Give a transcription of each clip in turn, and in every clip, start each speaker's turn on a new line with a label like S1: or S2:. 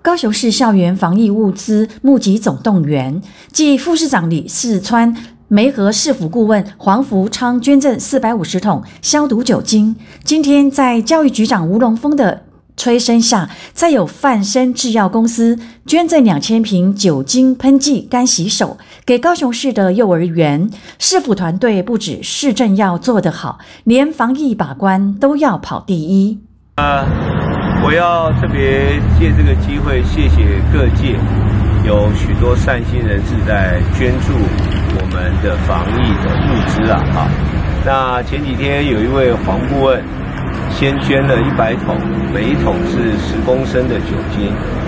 S1: 高雄市校园防疫物资募集总动员，继副市长李世川、梅河市府顾问黄福昌捐赠450桶消毒酒精。今天在教育局长吴龙峰的催生下，再有范生制药公司捐赠2000瓶酒精喷剂干洗手给高雄市的幼儿园。市府团队不止市政要做得好，连防疫把关都要跑第一。
S2: 我要特别借这个机会谢谢各界，有许多善心人士在捐助我们的防疫的物资啊。那前几天有一位黄顾问先捐了100桶，每一桶是10公升的酒精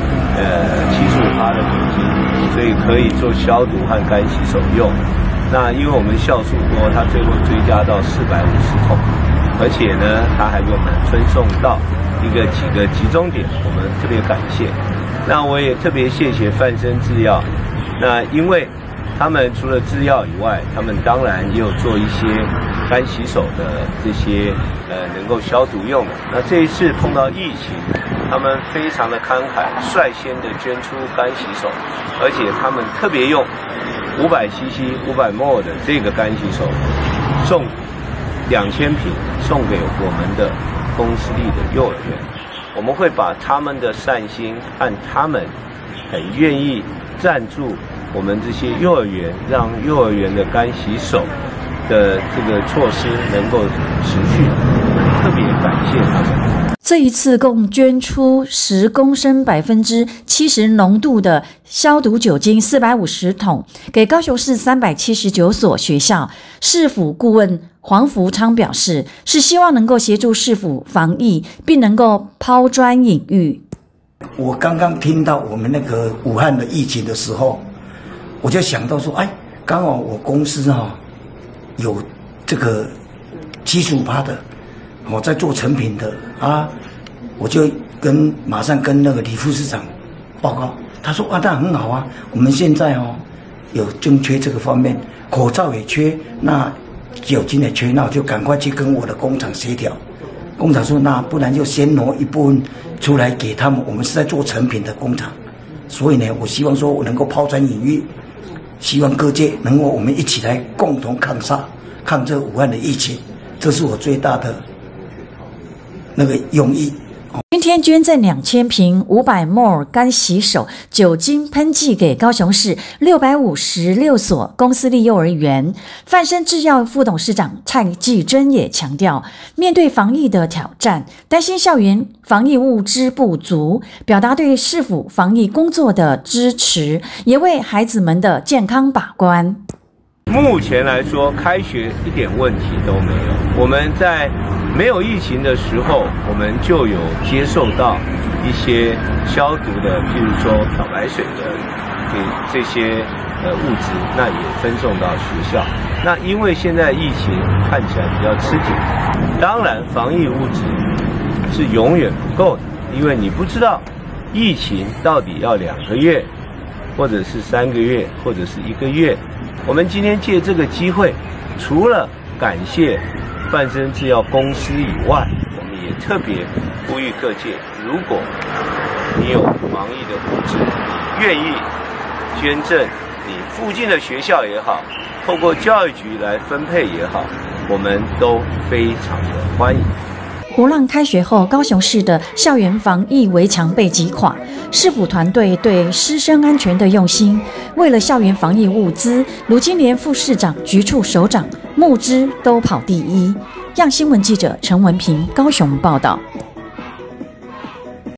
S2: ，75%的酒精，所以可以做消毒和干洗手用。那因为我们校属多，他最后追加到450桶，而且呢，他还给我们分送到几个集中点，我们特别感谢。那我也特别谢谢范生制药，那因为他们除了制药以外，他们当然也有做一些干洗手的这些能够消毒用的。那这一次碰到疫情，他们非常的慷慨，率先的捐出干洗手，而且他们特别用500cc 500ml的这个干洗手，送2000瓶送给我们的公私立的幼儿园。我们会把他们的善心和他们很愿意赞助我们这些幼儿园，让幼儿园的干洗手的这个措施能够持续，特别感谢他们。
S1: 这一次共捐出10公升70%浓度的消毒酒精450桶，给高雄市379所学校。市府顾问黄福昌表示，是希望能够协助市府防疫，并能够抛砖引玉。
S3: 我刚刚听到我们那个武汉的疫情的时候，我就想到说，刚好我公司有这个75%的，我在做成品的我就马上跟那个李副市长报告，他说那很好啊，我们现在有正缺这个方面，口罩也缺，那酒精也缺，那我就赶快去跟我的工厂协调。工厂说那不然就先挪一部分出来给他们，我们是在做成品的工厂，所以呢，我希望说我能够抛砖引玉，希望各界能够我们一起来共同抗这武汉的疫情，这是我最大的那个用意。
S1: 今天捐赠2000瓶500ml干洗手酒精喷剂给高雄市656所公私立幼儿园。范生制药副董事长蔡继珍也强调，面对防疫的挑战，担心校园防疫物资不足，表达对市府防疫工作的支持，也为孩子们的健康把关。
S2: 目前来说，开学一点问题都没有。我们在没有疫情的时候，我们就有接受到一些消毒的，譬如说漂白水的这些物质，那也分送到学校。那因为现在疫情看起来比较吃紧，当然防疫物质是永远不够的，因为你不知道疫情到底要2个月，或者是3个月，或者是1个月。我们今天借这个机会，除了感谢范生制药公司以外，我们也特别呼吁各界，如果你有防疫的物质，你愿意捐赠你附近的学校也好，透过教育局来分配也好，我们都非常的欢迎。
S1: 国浪开学后，高雄市的校园防疫围墙被击垮。市府团队对师生安全的用心，为了校园防疫物资，如今连副市长、局处首长募资都跑第一。样新闻记者陈文平高雄报道。